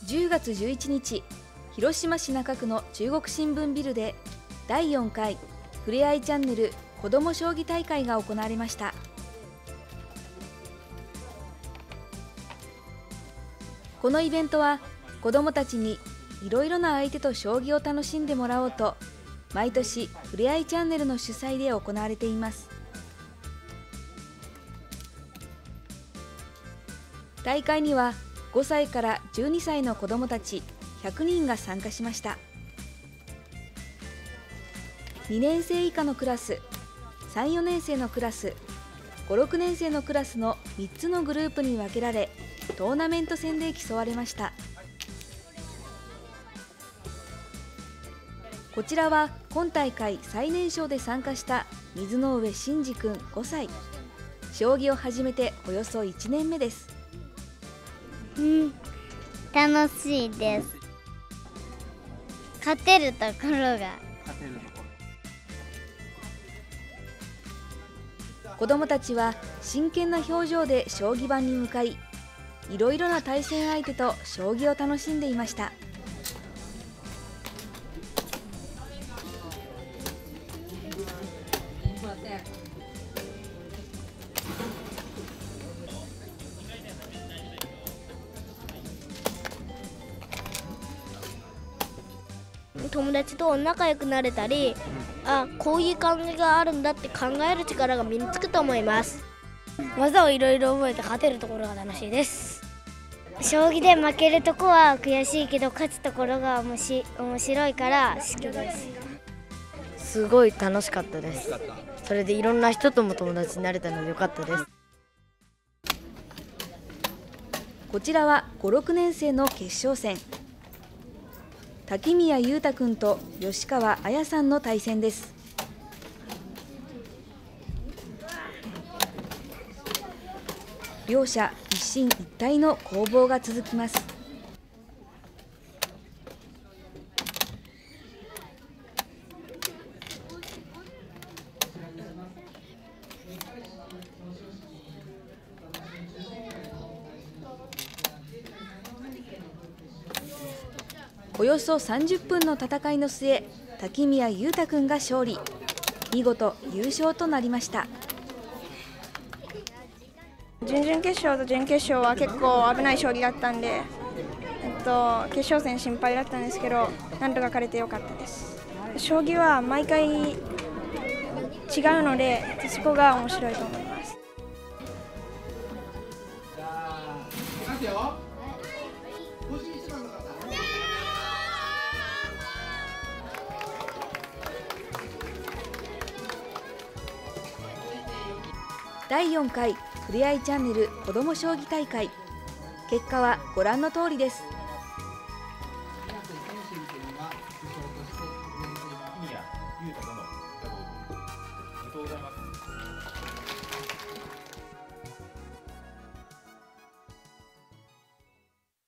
10月11日、広島市中区の中国新聞ビルで第4回ふれあいチャンネル子ども将棋大会が行われました。このイベントは子どもたちにいろいろな相手と将棋を楽しんでもらおうと、毎年ふれあいチャンネルの主催で行われています。大会には5歳から12歳の子どもたち100人が参加しました。2年生以下のクラス、3、4年生のクラス、5、6年生のクラスの3つのグループに分けられ、トーナメント戦で競われました。こちらは今大会最年少で参加した水上真司君5歳。将棋を始めておよそ1年目です。 楽しいです。勝てるところが。 子どもたちは真剣な表情で将棋盤に向かい、いろいろな対戦相手と将棋を楽しんでいました。 友達と仲良くなれたり、こういう感じがあるんだって考える力が身につくと思います。技をいろいろ覚えて勝てるところが楽しいです。 将棋で負けるとこは悔しいけど、勝つところが面白いから好きです。 すごい楽しかったです。それでいろんな人とも友達になれたので良かったです。 こちらは5、6年生の決勝戦。滝宮裕太君と吉川彩さんの対戦です。両者一進一退の攻防が続きます。およそ30分の戦いの末、滝宮裕太君が勝利。見事優勝となりました。 準々決勝と準決勝は結構危ない将棋だったんで、決勝戦心配だったんですけど、なんとか勝ててよかったです。将棋は毎回違うので、そこが面白いと思います。 第4回ふれあいチャンネル子ども将棋大会、結果はご覧の通りです。 ありがとうございます。